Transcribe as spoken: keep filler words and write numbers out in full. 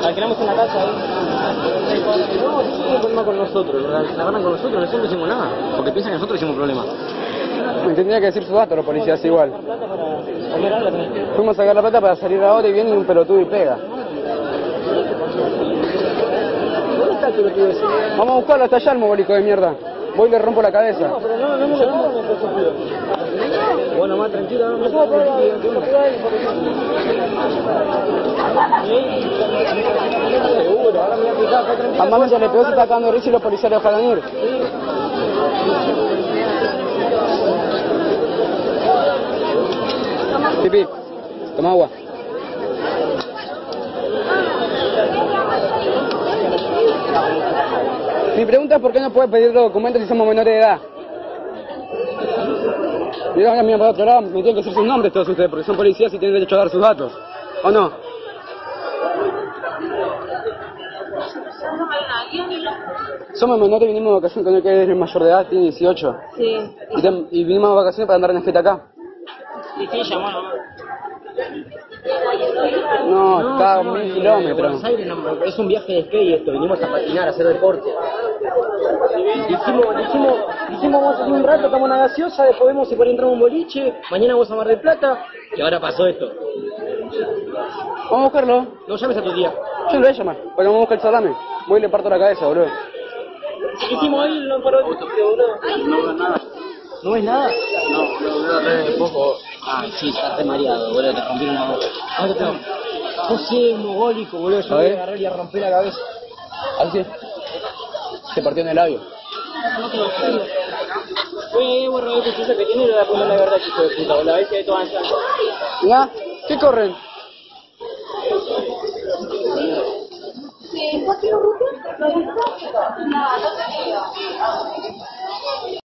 alquilamos una casa ahí. No, sí tienen problema con nosotros, la, la ganan con nosotros, nosotros no hicimos nada, porque piensan que nosotros hicimos problema. Me tendría que decir sus datos los policías igual. Fuimos a sacar la plata para salir ahora y viene un pelotudo y pega. ¿Dónde está el pelotudo ese? Vamos a buscarlo hasta allá, el mogólico de mierda. Voy y le rompo la cabeza. No, pero no, no me lo pongo en el sentido. Bueno, más tranquilo, no me puedo poner seguro, ahora me voy a fijar, está tranquilo. Al momento le pegó, se está cagando de risa y los policías le dejaron ir. Pipi, toma agua. Mi pregunta es por qué no puede pedir los documentos si somos menores de edad. Y ahora mira para otro lado, me tienen que decir sus nombres todos ustedes, porque son policías y tienen derecho a dar sus datos. ¿O no? Somos menores y vinimos de vacaciones con el que es el mayor de edad, tiene dieciocho. Sí. Y, te, y vinimos de vacaciones para andar en skate acá. ¿Y qué llamó nomás? No, No, está a no, mil eh, kilómetros. Buenos Aires no, es un viaje de skate esto, venimos a patinar, a hacer deporte. Dijimos, dijimos, dijimos vamos a hacer un rato, estamos en una gaseosa, después vemos si por ahí entramos un boliche, mañana vamos a Mar del Plata, y ahora pasó esto. Vamos a buscarlo. No llames a tu tía. Yo lo voy a llamar. Porque vamos a buscar el salame. Voy y le parto la cabeza, boludo. Hicimos ahí, no paró el boludo. No veo nada. ¿No ves nada? No, no veo re poco. Ay, sí, estás re mareado, boludo, te rompieron la boca. Ahora te José, mogólico, boludo, yo A voy ver. a agarrar y a romper la cabeza. Así es. Se partió en el labio. No te lo juro. Voy a borrar el cuchillo que tiene y le voy a poner la verdad, chico de puta, boludo, a ver si hay todo avanzando. ¿Ya? ¿Qué corren? ¿Por qué no?